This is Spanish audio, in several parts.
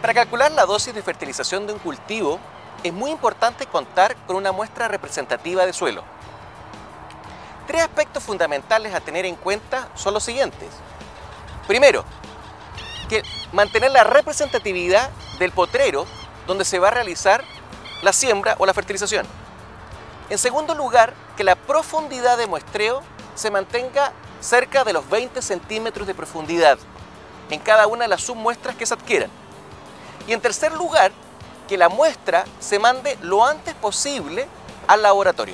Para calcular la dosis de fertilización de un cultivo, es muy importante contar con una muestra representativa de suelo. Tres aspectos fundamentales a tener en cuenta son los siguientes. Primero, que mantener la representatividad del potrero donde se va a realizar la siembra o la fertilización. En segundo lugar, que la profundidad de muestreo se mantenga cerca de los 20 centímetros de profundidad en cada una de las submuestras que se adquieran. Y en tercer lugar, que la muestra se mande lo antes posible al laboratorio.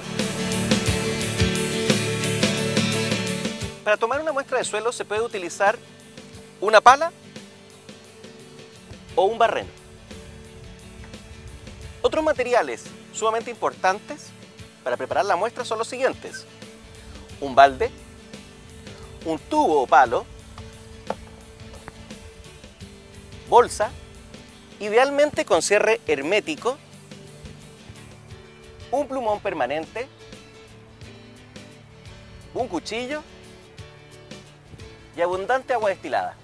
Para tomar una muestra de suelo se puede utilizar una pala o un barreno. Otros materiales sumamente importantes para preparar la muestra son los siguientes: un balde, un tubo o palo, bolsa, idealmente con cierre hermético, un plumón permanente, un cuchillo y abundante agua destilada.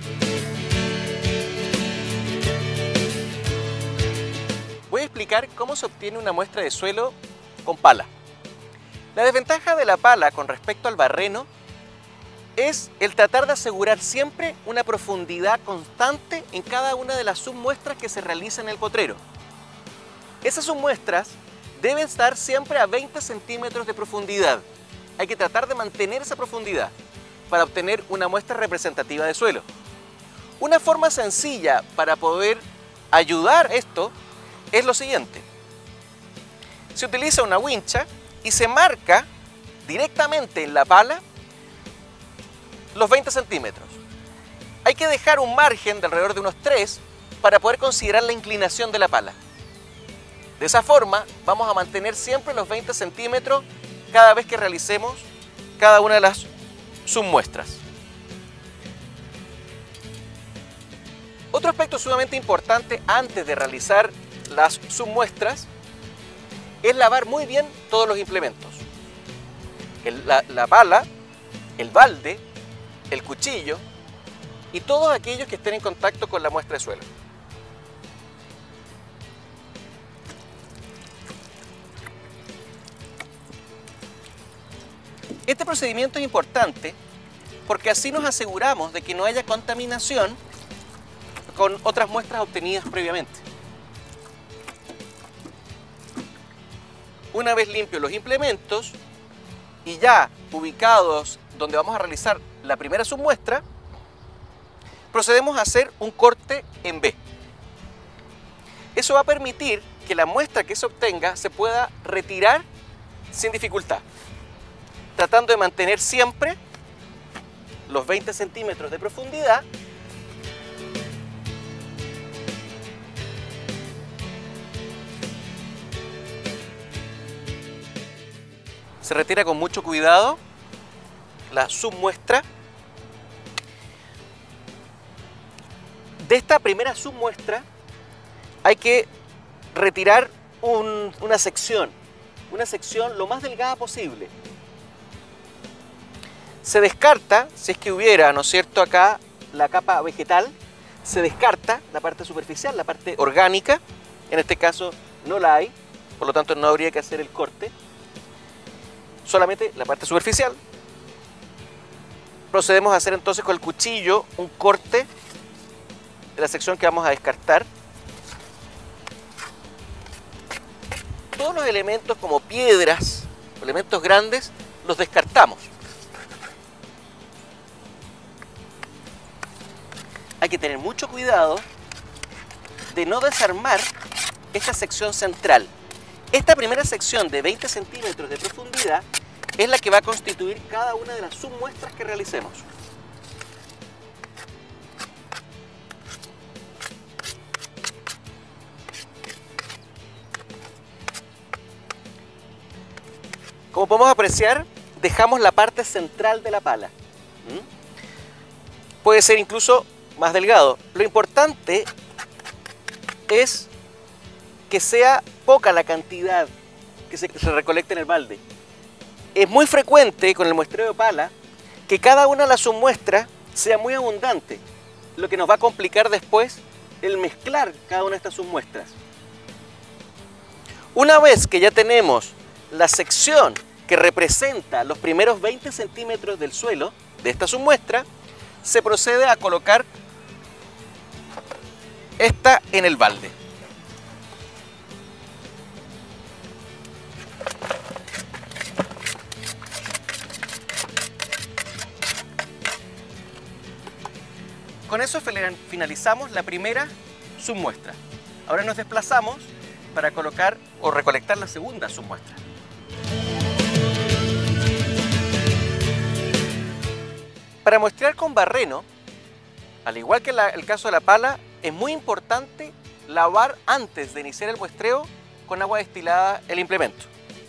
Voy a explicar cómo se obtiene una muestra de suelo con pala. La desventaja de la pala con respecto al barreno es el tratar de asegurar siempre una profundidad constante en cada una de las submuestras que se realizan en el potrero. Esas submuestras deben estar siempre a 20 centímetros de profundidad. Hay que tratar de mantener esa profundidad para obtener una muestra representativa de suelo. Una forma sencilla para poder ayudar esto es lo siguiente. Se utiliza una wincha y se marca directamente en la pala los 20 centímetros. Hay que dejar un margen de alrededor de unos 3 para poder considerar la inclinación de la pala. De esa forma vamos a mantener siempre los 20 centímetros cada vez que realicemos cada una de las submuestras. Otro aspecto sumamente importante antes de realizar las submuestras es lavar muy bien todos los implementos. La pala, el balde, el cuchillo y todos aquellos que estén en contacto con la muestra de suelo. Este procedimiento es importante porque así nos aseguramos de que no haya contaminación con otras muestras obtenidas previamente. Una vez limpios los implementos y ya ubicados donde vamos a realizar la primera submuestra, procedemos a hacer un corte en B. Eso va a permitir que la muestra que se obtenga se pueda retirar sin dificultad, tratando de mantener siempre los 20 centímetros de profundidad se retira con mucho cuidado la submuestra. De esta primera submuestra hay que retirar una sección lo más delgada posible. Se descarta, si es que hubiera, ¿no es cierto?, acá la capa vegetal, se descarta la parte superficial, la parte orgánica. En este caso no la hay, por lo tanto no habría que hacer el corte. Solamente la parte superficial. Procedemos a hacer entonces con el cuchillo un corte de la sección que vamos a descartar. Todos los elementos como piedras, elementos grandes, los descartamos. Hay que tener mucho cuidado de no desarmar esta sección central. Esta primera sección de 20 centímetros de profundidad es la que va a constituir cada una de las submuestras que realicemos. Como podemos apreciar, dejamos la parte central de la pala. Puede ser incluso más delgado. Lo importante es que sea poca la cantidad que se recolecta en el balde. Es muy frecuente con el muestreo de pala que cada una de las submuestras sea muy abundante, lo que nos va a complicar después el mezclar cada una de estas submuestras. Una vez que ya tenemos la sección que representa los primeros 20 centímetros del suelo de esta submuestra, se procede a colocar esta en el balde. Con eso finalizamos la primera submuestra. Ahora nos desplazamos para colocar o recolectar la segunda submuestra. Para muestrear con barreno, al igual que el caso de la pala, es muy importante lavar antes de iniciar el muestreo con agua destilada el implemento.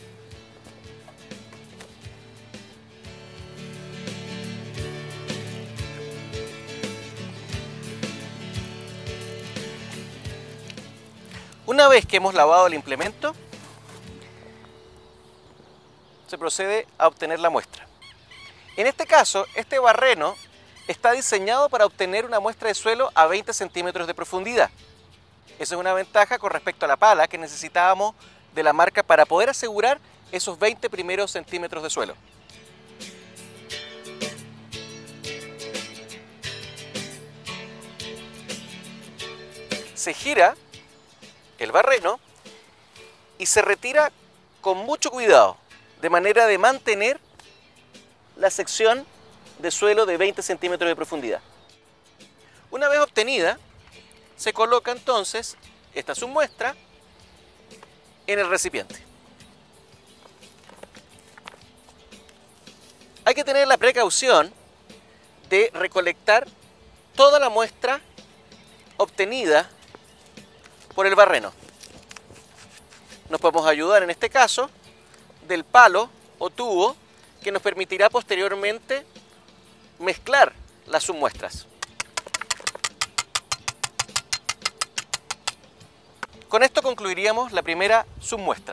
Una vez que hemos lavado el implemento, se procede a obtener la muestra. En este caso, este barreno está diseñado para obtener una muestra de suelo a 20 centímetros de profundidad. Esa es una ventaja con respecto a la pala que necesitábamos de la marca para poder asegurar esos 20 primeros centímetros de suelo. Se gira el barreno y se retira con mucho cuidado, de manera de mantener la sección de suelo de 20 centímetros de profundidad. Una vez obtenida, se coloca entonces esta submuestra en el recipiente. Hay que tener la precaución de recolectar toda la muestra obtenida por el barreno. Nos podemos ayudar en este caso del palo o tubo que nos permitirá posteriormente mezclar las submuestras. Con esto concluiríamos la primera submuestra.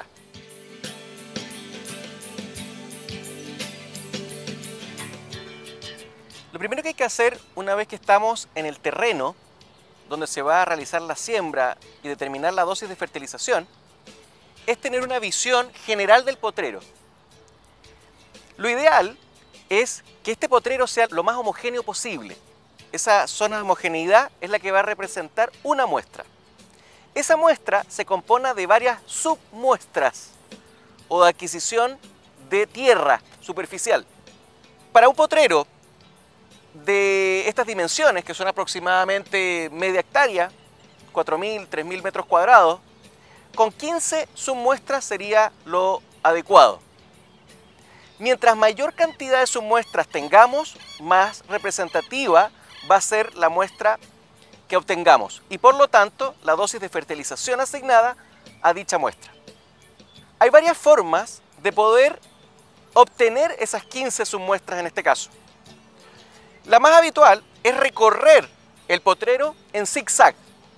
Lo primero que hay que hacer una vez que estamos en el terreno donde se va a realizar la siembra y determinar la dosis de fertilización, es tener una visión general del potrero. Lo ideal es que este potrero sea lo más homogéneo posible. Esa zona de homogeneidad es la que va a representar una muestra. Esa muestra se compone de varias submuestras o de adquisición de tierra superficial. Para un potrero de estas dimensiones, que son aproximadamente media hectárea, 4.000, 3.000 metros cuadrados, con 15 submuestras sería lo adecuado. Mientras mayor cantidad de submuestras tengamos, más representativa va a ser la muestra que obtengamos y por lo tanto la dosis de fertilización asignada a dicha muestra. Hay varias formas de poder obtener esas 15 submuestras en este caso. La más habitual es recorrer el potrero en zigzag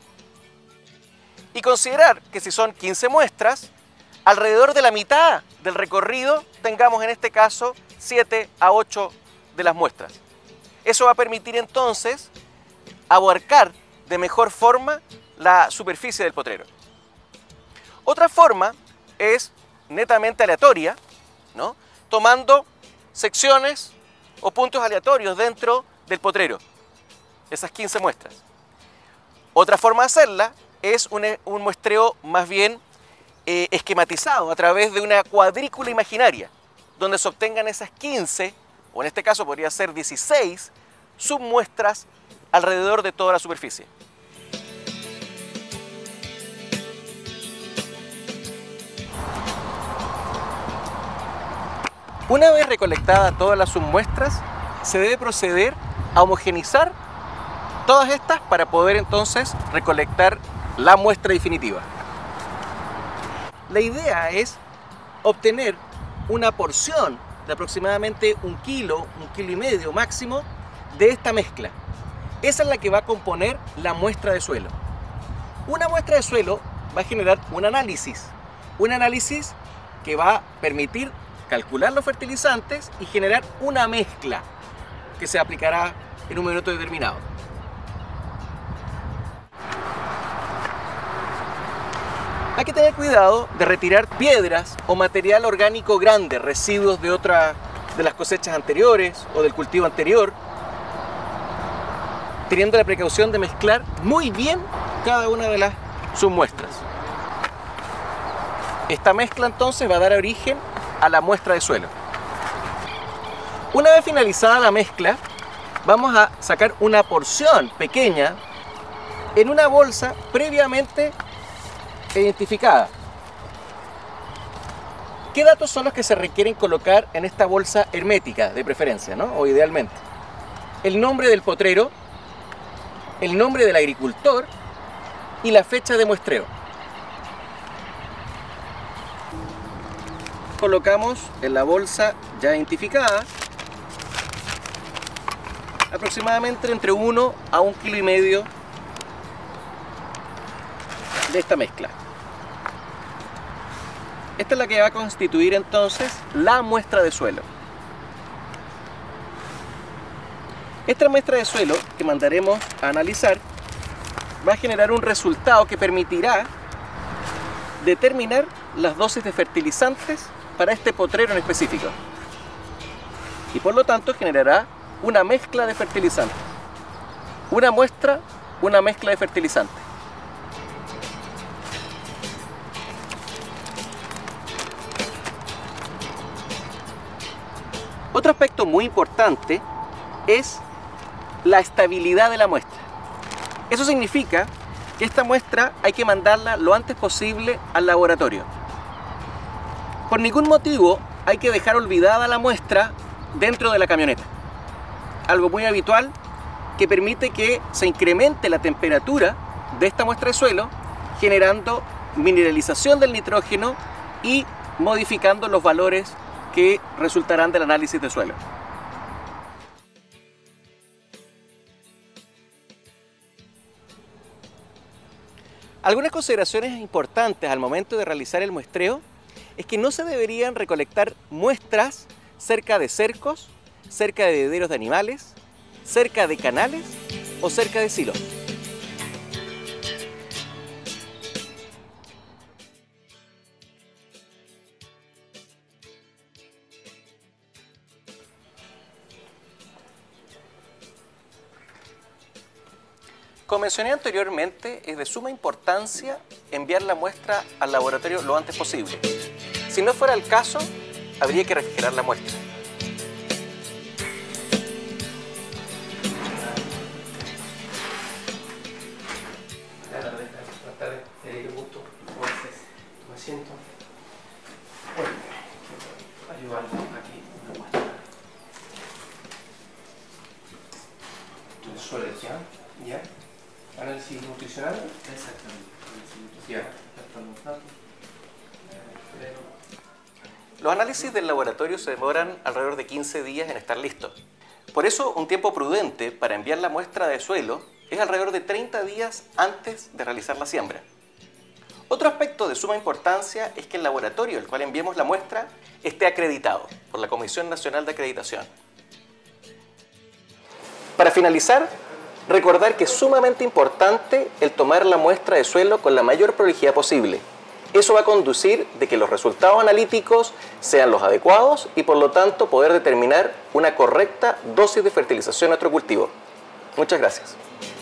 y considerar que si son 15 muestras, alrededor de la mitad del recorrido tengamos en este caso 7 a 8 de las muestras. Eso va a permitir entonces abarcar de mejor forma la superficie del potrero. Otra forma es netamente aleatoria, ¿no? Tomando secciones o puntos aleatorios dentro del potrero, esas 15 muestras. Otra forma de hacerla es un muestreo más bien esquematizado a través de una cuadrícula imaginaria, donde se obtengan esas 15, o en este caso podría ser 16, submuestras alrededor de toda la superficie. Una vez recolectadas todas las submuestras, se debe proceder a homogenizar todas estas para poder entonces recolectar la muestra definitiva. La idea es obtener una porción de aproximadamente 1 kilo, 1,5 kilos máximo de esta mezcla. Esa es la que va a componer la muestra de suelo. Una muestra de suelo va a generar un análisis que va a permitir calcular los fertilizantes y generar una mezcla que se aplicará en un minuto determinado. Hay que tener cuidado de retirar piedras o material orgánico grande, residuos de las cosechas anteriores o del cultivo anterior, teniendo la precaución de mezclar muy bien cada una de las submuestras. Esta mezcla entonces va a dar origen a la muestra de suelo. Una vez finalizada la mezcla, vamos a sacar una porción pequeña en una bolsa previamente identificada. ¿Qué datos son los que se requieren colocar en esta bolsa hermética, de preferencia, ¿no? O idealmente? El nombre del potrero, el nombre del agricultor y la fecha de muestreo. Colocamos en la bolsa ya identificada aproximadamente entre 1 a 1,5 kg de esta mezcla. Esta es la que va a constituir entonces la muestra de suelo. Esta muestra de suelo que mandaremos a analizar va a generar un resultado que permitirá determinar las dosis de fertilizantes para este potrero en específico. Y por lo tanto generará una mezcla de fertilizantes. Una muestra, una mezcla de fertilizantes. Otro aspecto muy importante es la estabilidad de la muestra. Eso significa que esta muestra hay que mandarla lo antes posible al laboratorio. Por ningún motivo hay que dejar olvidada la muestra dentro de la camioneta. Algo muy habitual que permite que se incremente la temperatura de esta muestra de suelo, generando mineralización del nitrógeno y modificando los valores que resultarán del análisis de suelo. Algunas consideraciones importantes al momento de realizar el muestreo es que no se deberían recolectar muestras cerca de cercos, cerca de bebederos de animales, cerca de canales o cerca de silos. Como mencioné anteriormente, es de suma importancia enviar la muestra al laboratorio lo antes posible. Si no fuera el caso, habría que refrigerar la muestra. Buenas tardes, qué gusto. Me siento. Ayudarle aquí una muestra. ¿Suele ya? ¿Análisis nutricional? Exactamente. Ya. Los análisis del laboratorio se demoran alrededor de 15 días en estar listos. Por eso, un tiempo prudente para enviar la muestra de suelo es alrededor de 30 días antes de realizar la siembra. Otro aspecto de suma importancia es que el laboratorio al cual enviemos la muestra esté acreditado por la Comisión Nacional de Acreditación. Para finalizar, recordar que es sumamente importante el tomar la muestra de suelo con la mayor prolijidad posible. Eso va a conducir de que los resultados analíticos sean los adecuados y por lo tanto poder determinar una correcta dosis de fertilización a nuestro cultivo. Muchas gracias.